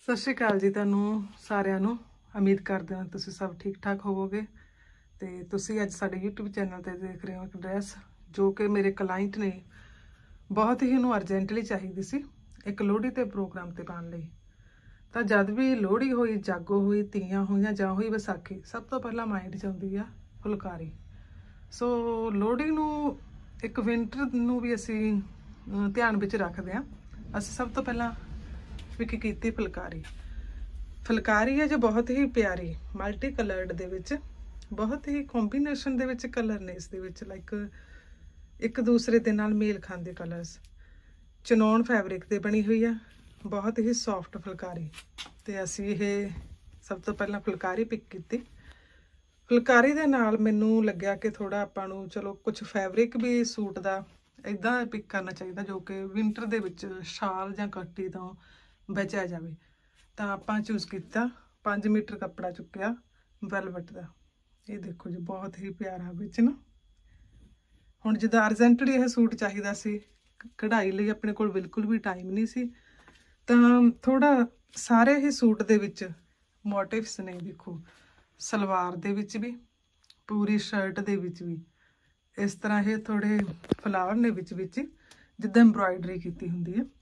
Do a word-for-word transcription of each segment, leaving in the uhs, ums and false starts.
सत श्री अकाल जी तुहानू सारिਆਂ ਨੂੰ। उम्मीद करते हैं तुसीं सब ठीक ठाक होवोगे। तो तुसीं अज साडे यूट्यूब चैनल ते देख रहे हो एक ड्रैस जो कि मेरे क्लाइंट ने बहुत ही इन्हूं अर्जेंटली चाहिदी सी एक लोहड़ी ते प्रोग्राम ते पाउण लई। तां जद भी लोहड़ी होई, जागो होई, तीयां होईयां जां होई विसाखी, सब तो पहला माइंड च आउंदी आ फुलकारी। सो लोहड़ी नूं एक विंटर नूं भी असीं ध्यान विच रखदे हां। असीं सब तो पहला विक कीती फुलकारी। फुलकारी है जो बहुत ही प्यारी मल्टी कलर्ड दे विच बहुत ही कॉम्बीनेशन दे विच कलर ने इस दे विच लाइक एक दूसरे दे नाल मेल खांदे कलर्स। चनौन फैब्रिक ते बनी हुई है, बहुत ही सॉफ्ट फुलकारी। ते असीं ये सब तो पहला फुलकारी पिक कीती। फुलकारी दे नाल मैनू लग्या कि थोड़ा आपां नूं चलो कुछ फैब्रिक भी सूट दा इदां पिक करना चाहिए जो कि विंटर दे विच शाल जां कट्टी तो बचिया जाए। तो आपां चूज किया पाँच मीटर कपड़ा चुक्या वैलवेट का। ये देखो जी बहुत ही प्यारा विच ना। हुण जिद्दां अर्जेंटली यह सूट चाहिदा सी, कढ़ाई लई अपने कोल बिल्कुल भी टाइम नहीं सी, तां थोड़ा सारे ही सूट दे विच मोटिव्स ने। देखो सलवार दे विच भी, पूरी शर्ट दे विच भी इस तरह ये थोड़े फ्लावर ने विच विच जिद्दां एम्ब्रॉयडरी कीती हुंदी है।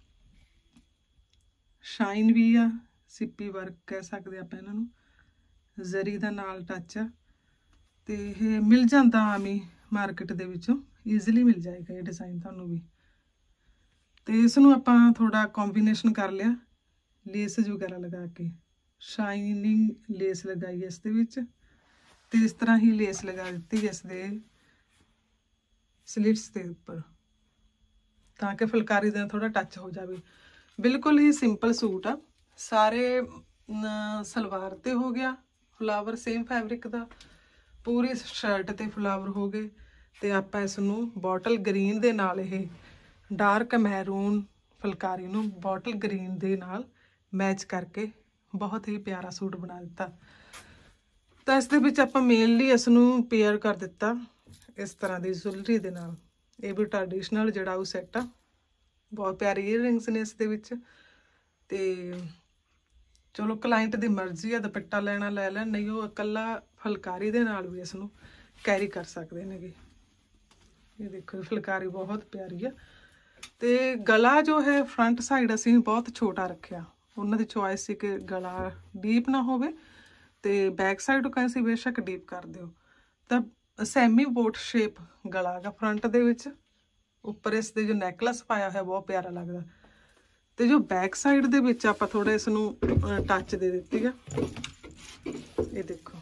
शाइन भी आ, सिप्पी वर्क कह सकते आप इन्हां नूं, जरी दा नाल टच आ। ते ये मिल जांदा आम ही मार्केट दे विचों, ईजिली मिल जाएगा ये डिज़ाइन तुहानूं भी। ते इस नूं आपां थोड़ा कॉम्बीनेशन कर लिया लेस वगैरह लगा के, शाइनिंग लेस लगाई इस दे विच ते इस तरह ही लेस लगा दी इस दे स्लिट्स के उपर ताकि फुलकारी का थोड़ा टच हो जाए। बिल्कुल ही सिंपल सूट आ। सारे सलवार ते हो गया फ्लावर सेम फैब्रिक का, पूरी शर्ट ते फ्लावर हो गए। तो आप इसनूं बॉटल ग्रीन दे नाल ये डार्क मैरून फुलकारी नूं बॉटल ग्रीन दे नाल मैच करके बहुत ही प्यारा सूट बना दिता। तो इस दे विच आपां मेनली इसनूं पेयर कर दिता इस तरह की ज्वेलरी दे नाल। ये भी ट्रैडिशनल जिहड़ा वो सैट आ, बहुत प्यारी ईयररिंग्स ने इस दे विच। ते चलो क्लाइंट की मर्जी है, दुपट्टा लेना लै लैन, नहीं वो इकल्ला फुलकारी दे नाल भी इसनूं कैरी कर सकते हैं। ये देखो फुलकारी बहुत प्यारी है। तो गला जो है फ्रंट साइड असीं बहुत छोटा रखा, उन्होंने चॉइस सी कि गला डीप ना होवे ते बैक साइड कैसी बेशक डीप कर दिओ। तो सैमी बोट शेप गला गा फ्रंट दे विच, उपर इस दे जो नैकलस पाया है बहुत प्यारा लगता। तो जो बैक साइड दे विच आपां थोड़ा इसनूं टच दे दित्ती है। ये देखो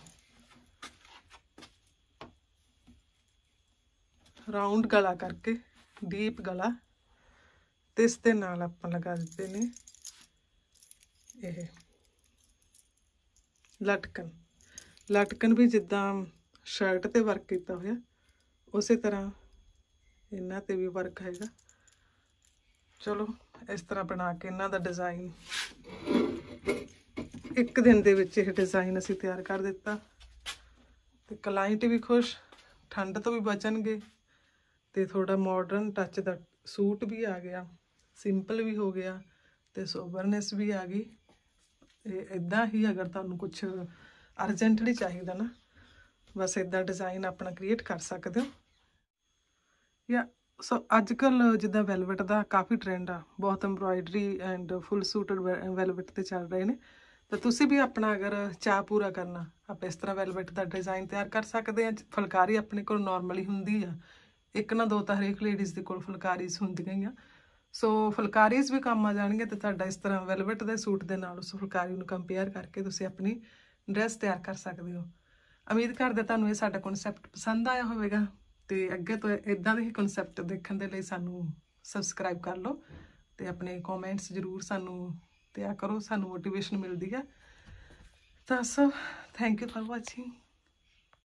राउंड गला करके डीप गला, तो इस दे नाल आपां लगा दिते ने ये लटकन। लटकन भी जिद्दां शर्ट ते वर्क किया होया उस तरह इन्हां ते भी वर्क हैगा। चलो इस तरह बना के इन्हां दा डिज़ाइन एक दिन दे विच यह डिज़ाइन असीं तैयार कर दिता। ते क्लाइंट भी खुश, ठंड तो भी बचणगे, ते थोड़ा मॉडर्न टच दा सूट भी आ गया, सिंपल भी हो गया, ते सोबरनेस भी आ गई। इदां ही अगर तुहानूं कुछ अर्जेंटली चाहिए ना, बस इदा डिज़ाइन अपना क्रिएट कर सकते हो। या सो अजकल जिद्दां वैलवेट का काफ़ी ट्रेंड आ, बहुत embroidery and full suited velvet ते चल रहे हैं। तो तुसी भी अपना अगर चाह पूरा करना, आप इस तरह वैलवेट का डिज़ाइन तैयार कर सकते हैं। फुलकारी अपने को नॉर्मली हुंदी आ, एक ना दो तो हरेक लेडीज़ दे कोल फुलकारीज हुंदियां ही आ। सो फुलकारीज भी काम आ जाएंगे। तो तुहाडा इस तरह वैलवेट के सूट के नाल उस फुलकारी नूं कंपेयर करके तुसी अपनी ड्रैस तैयार कर सकते हो। उम्मीद करदे तुहानूं ये साडा कॉन्सैप्ट पसंद आया होवेगा। तो अगे तो इदां दे ही कॉन्सैप्ट देखने के लिए सानूं सबसक्राइब कर लो, तो अपने कॉमेंट्स जरूर सानूं दिया करो, सानूं मोटिवेशन मिलती है। तो so thank you for watching.